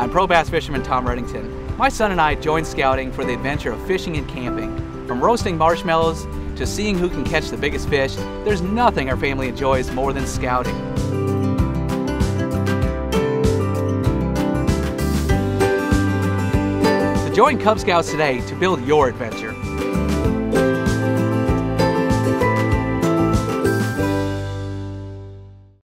I'm pro bass fisherman Tom Reddington. My son and I joined scouting for the adventure of fishing and camping. From roasting marshmallows to seeing who can catch the biggest fish, there's nothing our family enjoys more than scouting. So join Cub Scouts today to build your adventure.